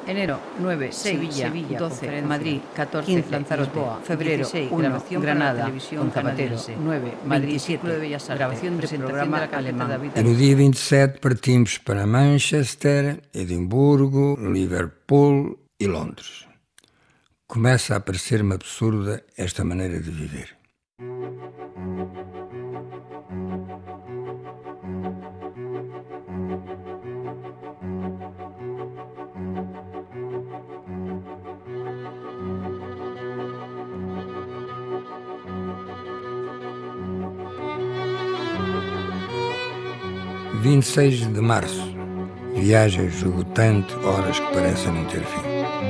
Enero 9, Sevilla 12, Madrid 14, 15, Lanzarote, Lisboa, febrero 16, 1, grabación para Granada, la televisión con Zapatero, canadiense, 9, Madrid 27, 7, Bellas Artes, grabación de presentación programa de la alemán. David E no dia 27 partimos para Manchester, Edimburgo, Liverpool e Londres. Começa a parecer-me absurda esta maneira de viver. – 26 de março. Viagem esgotante, horas que parecem não ter fim.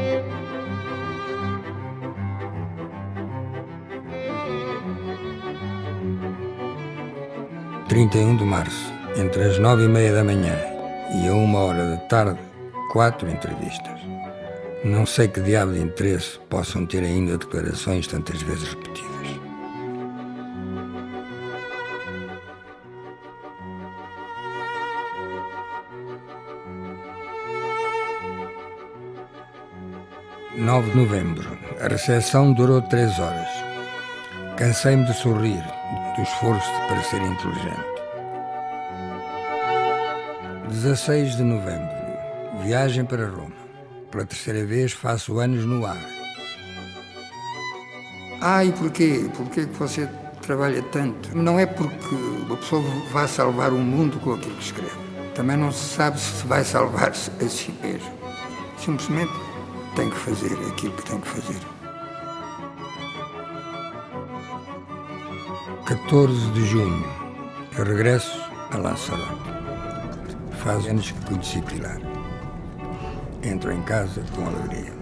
– 31 de março. Entre as 9h30 da manhã e a 1h da tarde, 4 entrevistas. Não sei que diabo de interesse possam ter ainda declarações tantas vezes repetidas. – 9 de novembro. A recepção durou 3 horas. Cansei-me de sorrir, do esforço de parecer inteligente. 16 de novembro. Viagem para Roma. Pela terceira vez faço anos no ar. E porquê? Porquê que você trabalha tanto? Não é porque uma pessoa vai salvar o mundo com aquilo que escreve. Também não se sabe se vai salvar-se a si mesmo. Simplesmente tem que fazer aquilo que tem que fazer. 14 de junho. Eu regresso a Lanzarote. Faz anos que conheci Pilar. Entro em casa com alegria.